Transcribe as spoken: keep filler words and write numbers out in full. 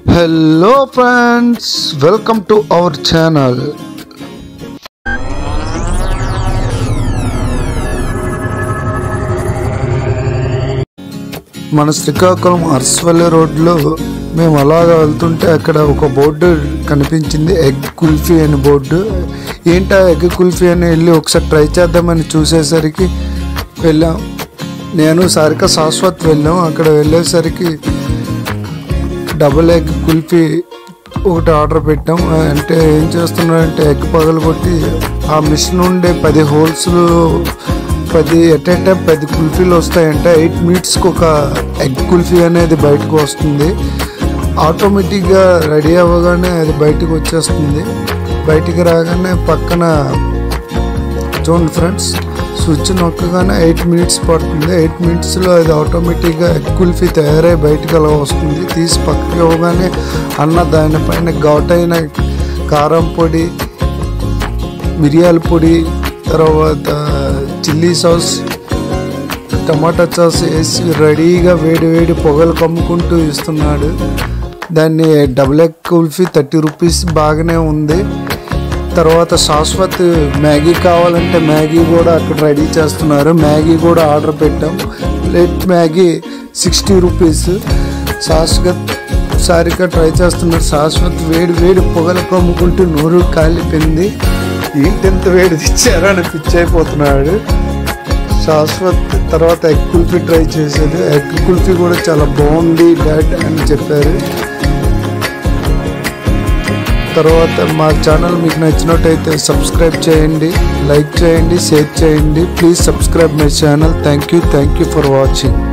Hello friends, welcome to our channel. మన శ్రీకాకుళం అర్స్వల్లి రోడ్లో మేము అలాగా వెళ్తుంటే అక్కడ ఒక బోర్డు కనిపించింది, ఎగ్ కుల్ఫీ అని బోర్డు. ఏంటా ఎగ్ కుల్ఫీ అని వెళ్ళి ఒకసారి ట్రై చేద్దామని చూసేసరికి వెళ్ళాం. నేను సారిక శాశ్వత్ వెళ్ళాం. అక్కడ వెళ్ళేసరికి డబుల్ ఎగ్ కుల్ఫీ ఒకటి ఆర్డర్ పెట్టాం. అంటే ఏం చేస్తున్నారంటే ఎగ్ పగలగొట్టి ఆ మిషన్ ఉండే పది హోల్స్లు పది ఎట్ ఏ టైం పది కుల్ఫీలు వస్తాయంటే ఎయిట్ మినిట్స్కి ఒక ఎగ్ కుల్ఫీ అనేది బయటకు వస్తుంది. ఆటోమేటిక్గా రెడీ అవ్వగానే అది బయటకు వచ్చేస్తుంది. బయటికి రాగానే పక్కన చూడండి ఫ్రెండ్స్, స్విచ్ నొక్కగానే ఎయిట్ మినిట్స్ పడుతుంది. ఎయిట్ మినిట్స్లో అది ఆటోమేటిక్గా ఎగ్ కుల్ఫీ తయారై బయటికి అలా వస్తుంది. తీసి పక్కకి ఇవ్వగానే అన్న దానిపైన ఘాటైన కారం పొడి, మిరియాల పొడి, తర్వాత చిల్లీ సాస్, టమాటా సాస్ వేసి రెడీగా వేడి వేడి పొగలు కమ్ముకుంటూ ఇస్తున్నాడు. దాన్ని double egg kulfi thirty rupees బాగానే ఉంది. తర్వాత శాశ్వత్ మ్యాగీ కావాలంటే మ్యాగీ కూడా అక్కడ రెడీ చేస్తున్నారు. మ్యాగీ కూడా ఆర్డర్ పెట్టాం. Plate Maggi sixty rupees. Shashwat సారిగా ట్రై చేస్తున్నారు. శాశ్వత్ వేడి వేడి పొగలు కమ్ముకుంటూ నోరు కాలిపోయింది. ఏంటెంత వేడి తెచ్చారని పిచ్చి అయిపోతున్నాడు శాశ్వత్. తర్వాత ఎగ్ కుల్ఫీ ట్రై చేశాడు. ఎగ్ కుల్ఫీ కూడా చాలా బాగుంది డాడ్ అని చెప్పారు. తర్వాత మా ఛానల్ మీకు నచ్చినట్టయితే సబ్స్క్రైబ్ చేయండి, లైక్ చేయండి, షేర్ చేయండి. Please subscribe my channel. Thank you thank you for watching.